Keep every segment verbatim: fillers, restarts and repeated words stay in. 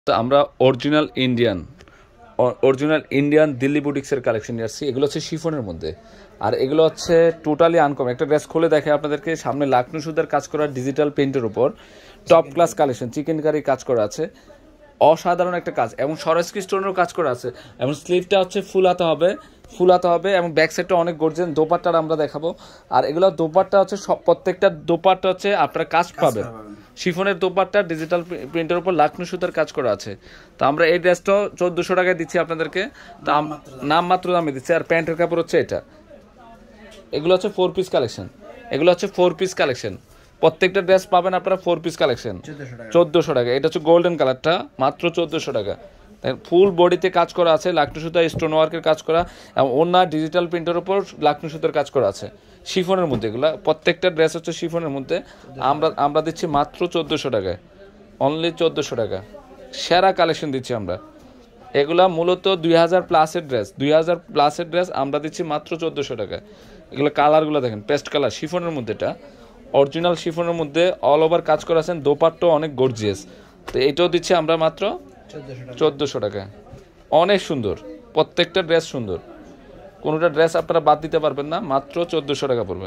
তো আমরা original Indian original Indian Delhi বুটিক্সের কালেকশন নিয়ে আসছি। এগুলো হচ্ছে শিফনের মধ্যে, আর এগুলো হচ্ছে টোটালি আনকমন। একটা ড্রেস খুলে দেখে আপনাদেরকে, সামনে লাকনু সুতার কাজ করা ডিজিটাল প্রিন্টের উপর top class collection, chikankari কাজ করা আছে, অসাধারণ একটা কাজ, এবং সরস্কি স্টোনেরও কাজ করা আছে, এবং স্লিভটা হচ্ছে ফুল হাতা হবে, ফুল হাতা হবে, এবং ব্যাক সাইডটা অনেক গর্জিয়াস। দোপাট্টাটা আমরা দেখাবো, আর এগুলো দোপাট্টা হচ্ছে সব প্রত্যেকটা দোপাট্টা হচ্ছে আপনারা কাজ পাবেন। শিফনের দোপাট্টা ডিজিটাল প্রিন্টের উপর লাকনু সুতার কাজ করা আছে। তো আমরা এই ড্রেসটা চোদ্দোশো টাকায় দিচ্ছি আপনাদেরকে, তা নাম মাত্র দামে দিচ্ছি। আর প্যান্টের কাপড় হচ্ছে এটা। এগুলো হচ্ছে ফোর পিস কালেকশন, এগুলো হচ্ছে ফোর পিস কালেকশন। প্রত্যেকটা ড্রেস পাবেন আপনারা ফোর পিস কালেকশন চোদ্দোশো টাকা। এটা হচ্ছে গোল্ডেন কালারটা, মাত্র চোদ্দোশো টাকা। ফুল বডিতে কাজ করা আছে, লাকনু সুতা স্টোন ওয়ার্কের কাজ করা, এবং অন্য ডিজিটাল প্রিন্টের উপর লাকনু সুতার কাজ করা আছে শিফনের মধ্যে। এগুলো প্রত্যেকটা ড্রেস হচ্ছে শিফনের মধ্যে। আমরা আমরা দিচ্ছি মাত্র চোদ্দোশো টাকায়, অনলি চোদ্দোশো টাকা। সেরা কালেকশন দিচ্ছি আমরা। এগুলা মূলত দুই হাজার প্লাসের ড্রেস, দুই হাজার প্লাসের ড্রেস আমরা দিচ্ছি মাত্র চোদ্দোশো টাকায়। এগুলো কালারগুলো দেখেন, পেস্ট কালার শিফনের মধ্যে, এটা অরিজিনাল শিফনের মধ্যে অল ওভার কাজ করা আছেন, দোপাট্টা অনেক গর্জিয়াস। তো এইটাও দিচ্ছি আমরা মাত্র চোদ্দোশো টাকা। অনেক সুন্দর, প্রত্যেকটা ড্রেস সুন্দর, কোনোটা ড্রেস আপনারা বাদ দিতে পারবেন না। মাত্র চোদ্দোশো টাকা পড়বে,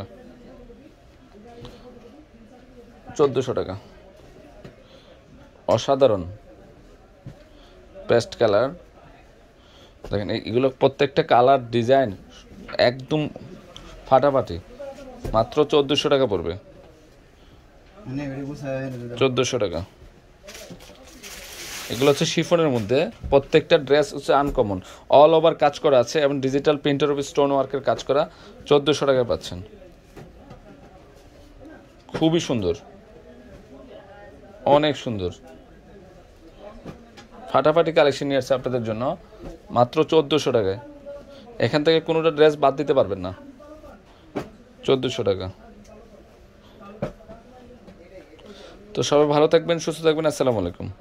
চোদ্দোশো টাকা। অসাধারণ পেস্ট কালার দেখেন, এগুলো প্রত্যেকটা কালার ডিজাইন একদম ফাটাফাটি। মাত্র চোদ্দোশো টাকা পড়বে, চোদ্দোশো টাকা। এগুলো হচ্ছে শিফনের মধ্যে, প্রত্যেকটা ড্রেস হচ্ছে আনকমন, অল ওভার কাজ করা আছে, এবং ডিজিটাল প্রিন্টের উপর স্টোন ওয়ার্কের কাজ করা। চোদ্দোশো টাকায় পাচ্ছেন, খুবই সুন্দর, অনেক সুন্দর, ফাটাফাটি কালেকশন নিয়ে আসছে আপনাদের জন্য মাত্র চোদ্দোশো টাকায়। এখান থেকে কোনোটা ড্রেস বাদ দিতে পারবেন না, চোদ্দোশো টাকা। তো সবাই ভালো থাকবেন, সুস্থ থাকবেন। আসসালামু আলাইকুম।